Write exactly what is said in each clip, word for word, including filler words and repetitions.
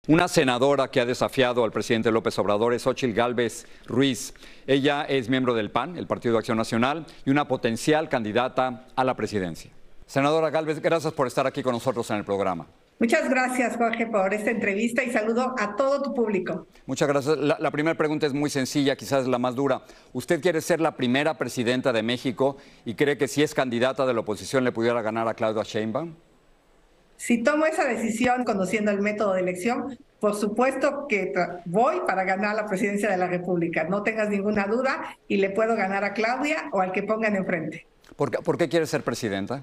Una senadora que ha desafiado al presidente López Obrador es Xóchitl Gálvez Ruiz. Ella es miembro del P A N, el Partido de Acción Nacional, y una potencial candidata a la presidencia. Senadora Gálvez, gracias por estar aquí con nosotros en el programa. Muchas gracias, Jorge, por esta entrevista y saludo a todo tu público. Muchas gracias. La, la primera pregunta es muy sencilla, quizás es la más dura. ¿Usted quiere ser la primera presidenta de México y cree que si es candidata de la oposición le pudiera ganar a Claudia Sheinbaum? Si tomo esa decisión conociendo el método de elección, por supuesto que voy para ganar la presidencia de la República. No tengas ninguna duda y le puedo ganar a Claudia o al que pongan enfrente. ¿Por qué, por qué quiere ser presidenta?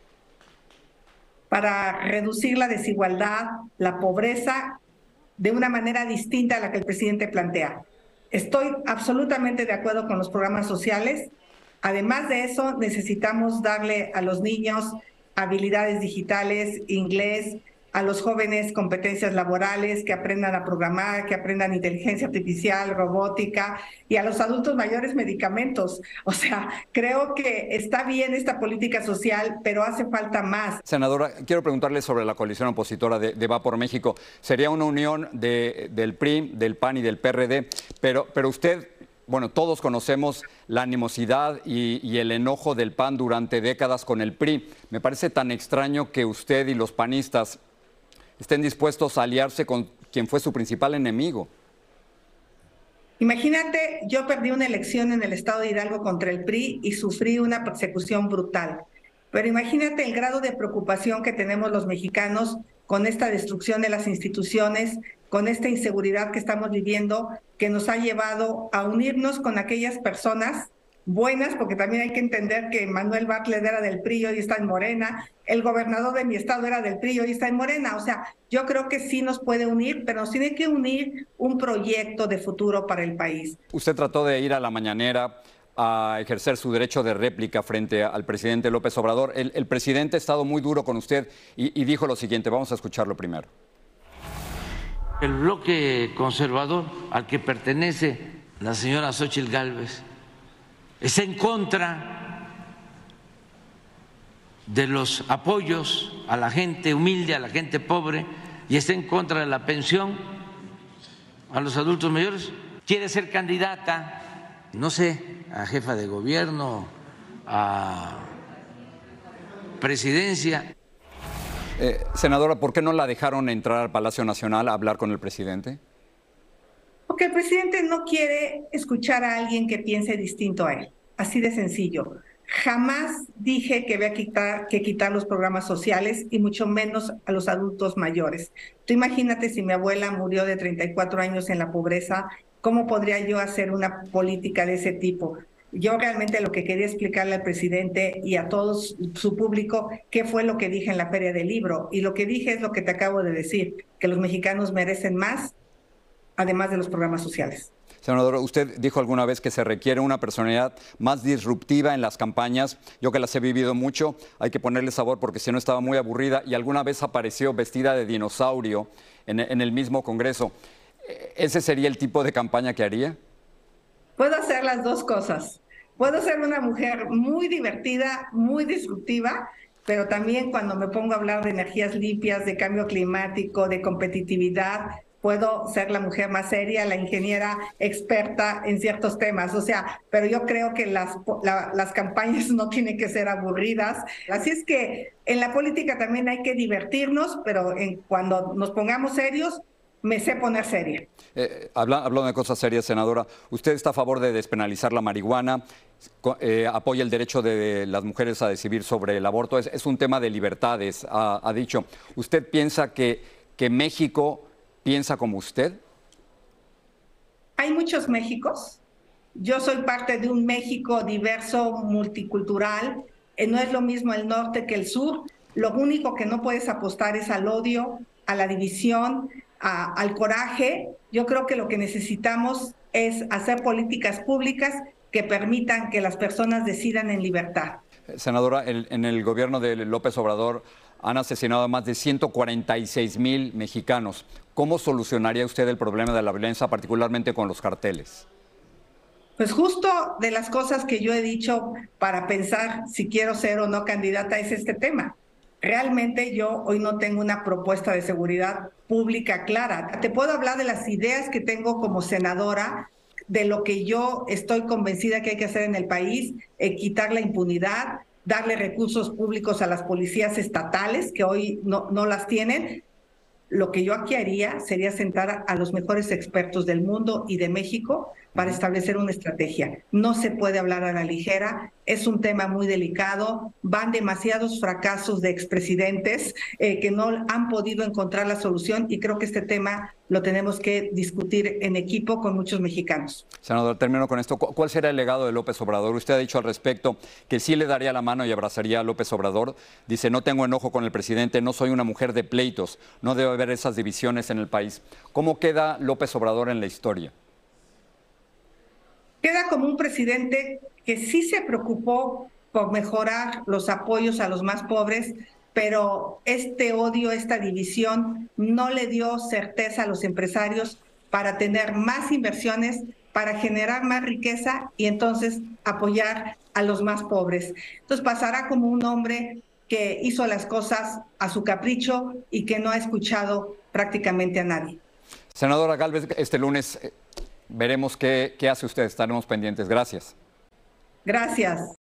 Para reducir la desigualdad, la pobreza, de una manera distinta a la que el presidente plantea. Estoy absolutamente de acuerdo con los programas sociales. Además de eso, necesitamos darle a los niños habilidades digitales, inglés, a los jóvenes competencias laborales, que aprendan a programar, que aprendan inteligencia artificial, robótica, y a los adultos mayores medicamentos. O sea, creo que está bien esta política social, pero hace falta más. Senadora, quiero preguntarle sobre la coalición opositora de, de Va por México. Sería una unión de, del P R I, del P A N y del P R D, pero, pero usted... Bueno, todos conocemos la animosidad y, y el enojo del P A N durante décadas con el P R I. Me parece tan extraño que usted y los panistas estén dispuestos a aliarse con quien fue su principal enemigo. Imagínate, yo perdí una elección en el estado de Hidalgo contra el P R I y sufrí una persecución brutal. Pero imagínate el grado de preocupación que tenemos los mexicanos con esta destrucción de las instituciones, con esta inseguridad que estamos viviendo, que nos ha llevado a unirnos con aquellas personas buenas, porque también hay que entender que Manuel Bartlett era del P R I y hoy está en Morena, el gobernador de mi estado era del P R I y hoy está en Morena. O sea, yo creo que sí nos puede unir, pero nos tiene que unir un proyecto de futuro para el país. Usted trató de ir a la mañanera a ejercer su derecho de réplica frente al presidente López Obrador. El, el presidente ha estado muy duro con usted y, y dijo lo siguiente, vamos a escucharlo primero. El bloque conservador al que pertenece la señora Xóchitl Gálvez está en contra de los apoyos a la gente humilde, a la gente pobre, y está en contra de la pensión a los adultos mayores. Quiere ser candidata, no sé, a jefa de gobierno, a presidencia. Eh, senadora, ¿por qué no la dejaron entrar al Palacio Nacional a hablar con el presidente? Porque el presidente no quiere escuchar a alguien que piense distinto a él. Así de sencillo. Jamás dije que había que quitar, que quitar los programas sociales y mucho menos a los adultos mayores. Tú imagínate si mi abuela murió de treinta y cuatro años en la pobreza, ¿cómo podría yo hacer una política de ese tipo? Yo realmente lo que quería explicarle al presidente y a todo su público qué fue lo que dije en la Feria del Libro. Y lo que dije es lo que te acabo de decir, que los mexicanos merecen más, además de los programas sociales. Senador, usted dijo alguna vez que se requiere una personalidad más disruptiva en las campañas. Yo que las he vivido mucho, hay que ponerle sabor porque si no estaba muy aburrida y alguna vez apareció vestida de dinosaurio en, en el mismo Congreso. ¿Ese sería el tipo de campaña que haría? Puedo hacer las dos cosas. Puedo ser una mujer muy divertida, muy disruptiva, pero también cuando me pongo a hablar de energías limpias, de cambio climático, de competitividad, puedo ser la mujer más seria, la ingeniera experta en ciertos temas. O sea, pero yo creo que las, la, las campañas no tienen que ser aburridas. Así es que en la política también hay que divertirnos, pero en, cuando nos pongamos serios, me sé poner seria. Eh, habla, hablando de cosas serias, senadora, ¿usted está a favor de despenalizar la marihuana? Eh, ¿Apoya el derecho de las mujeres a decidir sobre el aborto? Es, es un tema de libertades, ha, ha dicho. ¿Usted piensa que, que México piensa como usted? Hay muchos Méxicos. Yo soy parte de un México diverso, multicultural. Eh, no es lo mismo el norte que el sur. Lo único que no puedes apostar es al odio, a la división, a, al coraje. Yo creo que lo que necesitamos es hacer políticas públicas que permitan que las personas decidan en libertad. Senadora, el, en el gobierno de López Obrador han asesinado a más de ciento cuarenta y seis mil mexicanos. ¿Cómo solucionaría usted el problema de la violencia, particularmente con los carteles? Pues justo de las cosas que yo he dicho para pensar si quiero ser o no candidata es este tema. Realmente yo hoy no tengo una propuesta de seguridad pública clara. Te puedo hablar de las ideas que tengo como senadora, de lo que yo estoy convencida que hay que hacer en el país, eh, quitar la impunidad, darle recursos públicos a las policías estatales que hoy no, no las tienen. Lo que yo aquí haría sería sentar a los mejores expertos del mundo y de México para establecer una estrategia. No se puede hablar a la ligera, es un tema muy delicado, van demasiados fracasos de expresidentes eh, que no han podido encontrar la solución y creo que este tema lo tenemos que discutir en equipo con muchos mexicanos. Senador, termino con esto. ¿Cuál será el legado de López Obrador? Usted ha dicho al respecto que sí le daría la mano y abrazaría a López Obrador. Dice, no tengo enojo con el presidente, no soy una mujer de pleitos, no debe haber esas divisiones en el país. ¿Cómo queda López Obrador en la historia? Queda como un presidente que sí se preocupó por mejorar los apoyos a los más pobres, pero este odio, esta división no le dio certeza a los empresarios para tener más inversiones, para generar más riqueza y entonces apoyar a los más pobres. Entonces pasará como un hombre que hizo las cosas a su capricho y que no ha escuchado prácticamente a nadie. Senadora Gálvez, este lunes veremos qué, qué hace usted. Estaremos pendientes. Gracias. Gracias.